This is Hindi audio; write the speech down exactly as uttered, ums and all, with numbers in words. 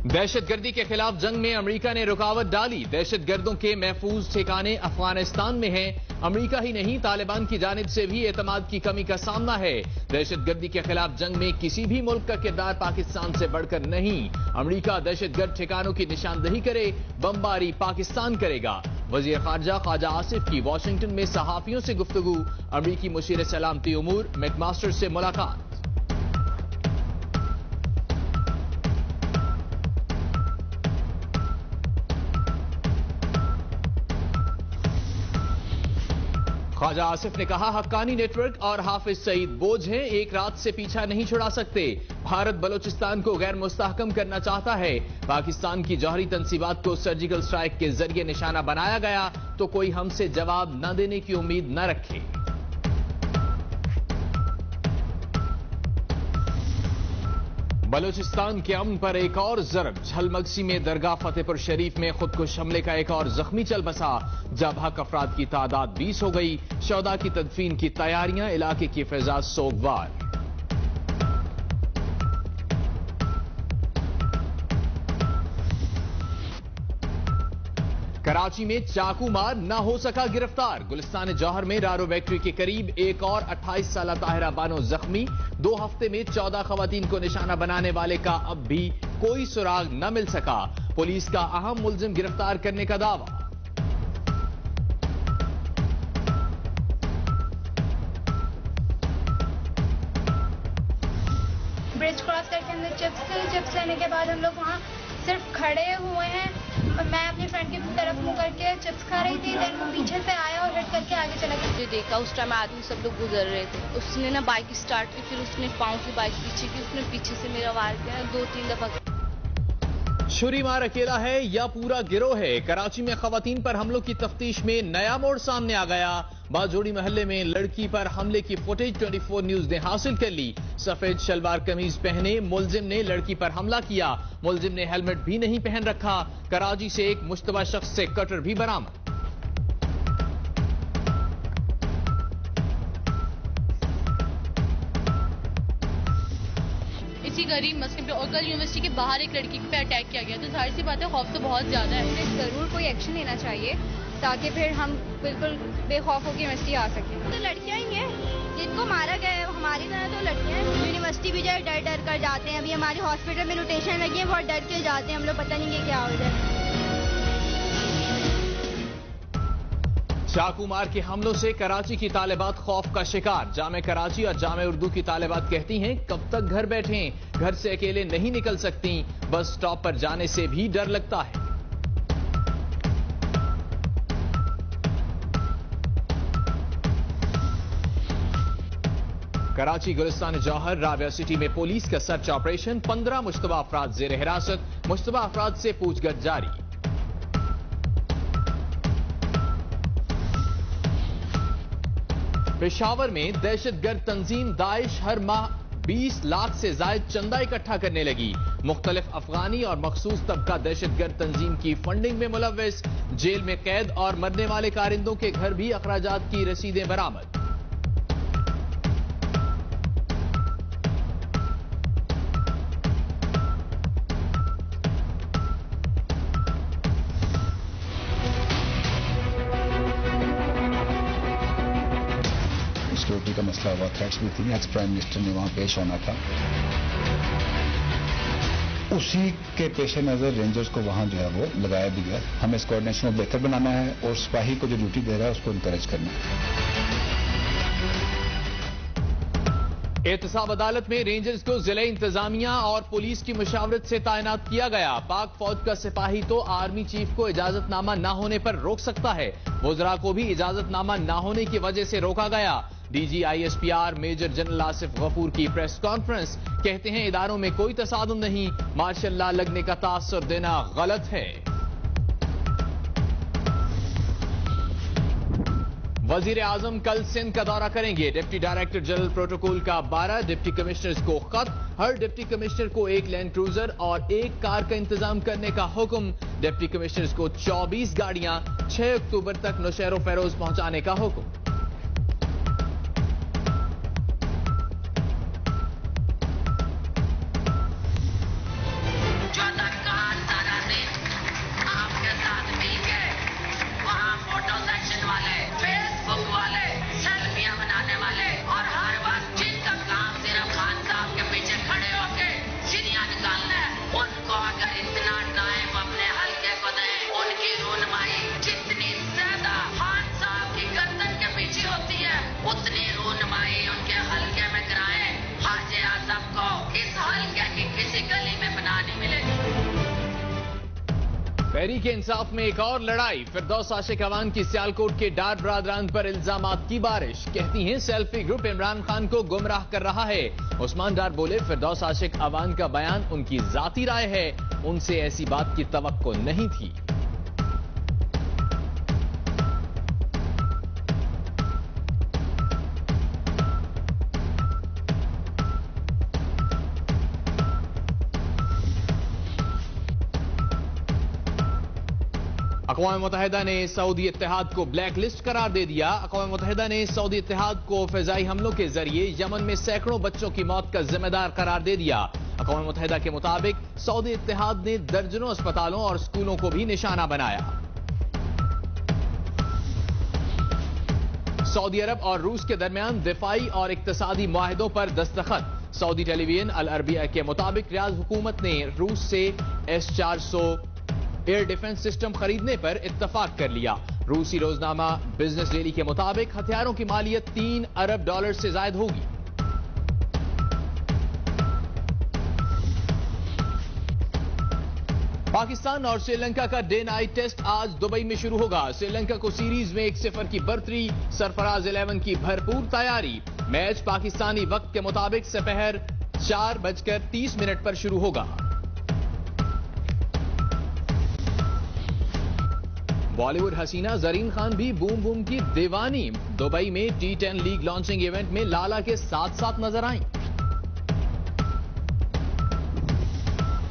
दहशतगर्दी के खिलाफ जंग में अमेरिका ने रुकावट डाली। दहशतगर्दों के महफूज ठिकाने अफगानिस्तान में हैं। अमेरिका ही नहीं, तालिबान की जानिब से भी एतमाद की कमी का सामना है। दहशतगर्दी के खिलाफ जंग में किसी भी मुल्क का किरदार पाकिस्तान से बढ़कर नहीं। अमेरिका दहशतगर्द ठिकानों की निशानदही करे, बमबारी पाकिस्तान करेगा। वजीर खारजा ख्वाजा आसिफ की वाशिंगटन में सहाफियों से गुफ्तगू। अमेरिकी मुशीर सलामती उमूर मैकमास्टर से मुलाकात। ख्वाजा आसिफ ने कहा, हक्कानी नेटवर्क और हाफिज सईद बोझ हैं, एक रात से पीछा नहीं छुड़ा सकते। भारत बलोचिस्तान को गैर मुस्तहकम करना चाहता है। पाकिस्तान की जौहरी तंसीबात को सर्जिकल स्ट्राइक के जरिए निशाना बनाया गया तो कोई हमसे जवाब न देने की उम्मीद न रखे। बलोचिस्तान के अमन पर एक और जरब। झलमगसी में दरगाह फतेहपुर शरीफ में खुदकुश हमले का एक और जख्मी चल बसा। जब हक अफराद की तादाद बीस हो गई। शौदा की तदफीन की तैयारियां, इलाके की फिजा सोगवार। कराची में चाकू मार न हो सका गिरफ्तार। गुलिस्तान जौहर में रारो बैक्ट्री के करीब एक और अट्ठाईस साल ताहिरा बानो जख्मी। दो हफ्ते में चौदह खवातीन को निशाना बनाने वाले का अब भी कोई सुराग न मिल सका। पुलिस का अहम मुलजिम गिरफ्तार करने का दावा। ब्रिज क्रॉस करके अंदर चिप्स चिप्स लेने के बाद हम लोग वहाँ सिर्फ खड़े हुए हैं। मैं अपनी फ्रेंड की तरफ मुंह करके चिप्स खा रही थी, देन वो पीछे से आया और हिट करके आगे चला गया। मुझे देखा उस टाइम आदमी सब लोग गुजर रहे थे। उसने ना बाइक स्टार्ट की, फिर उसने पाँव से बाइक पीछे की, उसने पीछे से मेरा वार किया दो तीन दफा। छुरी मार अकेला है या पूरा गिरोह है? कराची में खवातीन पर हमलों की तफ्तीश में नया मोड़ सामने आ गया। बाजोड़ी मोहल्ले में लड़की पर हमले की फुटेज चौबीस न्यूज ने हासिल कर ली। सफेद शलवार कमीज पहने मुलजिम ने लड़की पर हमला किया। मुलजिम ने हेलमेट भी नहीं पहन रखा। कराची से एक मुश्तबा शख्स से कटर भी बरामद। इसी गरीब मस्जिद पे और कल यूनिवर्सिटी के बाहर एक लड़की पे अटैक किया गया, तो जाहिर सी बात है खौफ तो बहुत ज्यादा है। जरूर कोई एक्शन लेना चाहिए ताकि फिर हम बिल्कुल बेखौफ होकर यूनिवर्सिटी आ सकें। तो लड़कियां ही हैं जिनको मारा गया है, हमारी तरह तो लड़कियां हैं। यूनिवर्सिटी भी जाए डर डर कर जाते हैं। अभी हमारे हॉस्पिटल में रोटेशन लगी है, बहुत डर के जाते हैं हम लोग, पता नहीं कि क्या हो जाए। चाकू मार के हमलों से कराची की तालिबात खौफ का शिकार। जामे कराची और जामे उर्दू की तालिबात कहती हैं, कब तक घर बैठें, घर से अकेले नहीं निकल सकती, बस स्टॉप पर जाने से भी डर लगता है। कराची गुलिस्तान जौहर राबिया सिटी में पुलिस का सर्च ऑपरेशन। पंद्रह मुश्तबा अफराद जेर हिरासत। मुश्तबा अफराद से पूछगछ जारी। पेशावर में दहशतगर्द तंजीम दाइश हर माह बीस लाख से ज्यादा चंदा इकट्ठा करने लगी। मुख्तलिफ अफगानी और मखसूस तबका दहशतगर्द तंजीम की फंडिंग में मुलव्वस। जेल में कैद और मरने वाले कारिंदों के घर भी अखराजात की रसीदें बरामद। सिक्योरिटी का मसला हुआ, थ्रेट्स भी थी, एक्स प्राइम मिनिस्टर ने वहां पेश होना था। उसी के पेश नजर रेंजर्स को वहां जो है वो लगाया भी गया। हमें इस कोऑर्डिनेशन को बेहतर बनाना है और सिपाही को जो ड्यूटी दे रहा है उसको इंकरेज करना है। एहतसाब अदालत में रेंजर्स को जिले इंतजामिया और पुलिस की मुशावरत से तैनात किया गया। पाक फौज का सिपाही तो आर्मी चीफ को इजाजतनामा न होने पर रोक सकता है। वुज़रा को भी इजाजतनामा न होने की वजह से रोका गया। DG ISPR major general Asif Ghafoor की प्रेस कॉन्फ्रेंस। कहते हैं इदारों में कोई तसादुम नहीं, मार्शल लॉ लगने का तासुर देना गलत है। वजीर आजम कल सिंध का दौरा करेंगे। डिप्टी डायरेक्टर जनरल प्रोटोकॉल का बारह डिप्टी कमिश्नर्स को खत। हर डिप्टी कमिश्नर को एक लैंड क्रूजर और एक कार का इंतजाम करने का हुक्म। डिप्टी कमिश्नर्स को चौबीस गाड़ियां छह अक्टूबर तक नौशहरो फैरोज पहुंचाने का हुक्म। जो तक तहरीक इंसाफ में एक और लड़ाई। फिरदौस आशिक अवान की सियालकोट के डार बरादरान पर इल्जामात की बारिश। कहती हैं सेल्फी ग्रुप इमरान खान को गुमराह कर रहा है। उस्मान डार बोले फिरदौस आशिक अवान का बयान उनकी जाती राय है, उनसे ऐसी बात की तवक्को नहीं थी। अक़वाम मुत्तहिदा ने सऊदी इत्तेहाद को ब्लैक लिस्ट करार दे दिया। अक़वाम मुत्तहिदा ने सऊदी इत्तेहाद को फ़िज़ाई हमलों के जरिए यमन में सैकड़ों बच्चों की मौत का जिम्मेदार करार दे दिया। अक़वाम मुत्तहिदा के मुताबिक सऊदी इत्तेहाद ने दर्जनों अस्पतालों और स्कूलों को भी निशाना बनाया। सऊदी अरब और रूस के दरमियान दिफाई और इक्तसादी मुआहिदों पर दस्तखत। सऊदी टेलीविजन अल अरबिया के मुताबिक रियाद हुकूमत ने रूस से एस चार सौ एयर डिफेंस सिस्टम खरीदने पर इत्तफाक कर लिया। रूसी रोजनामा बिजनेस डेली के मुताबिक हथियारों की मालियत तीन अरब डॉलर से ज्यादा होगी। पाकिस्तान और श्रीलंका का डे नाइट टेस्ट आज दुबई में शुरू होगा। श्रीलंका को सीरीज में एक सिफर की बढ़तरी, सरफराज इलेवन की भरपूर तैयारी। मैच पाकिस्तानी वक्त के मुताबिक दोपहर चार बजकर तीस मिनट पर शुरू होगा। बॉलीवुड हसीना जरीन खान भी बूम बूम की दीवानी। दुबई में T ten league launching event में लाला के साथ साथ नजर आईं।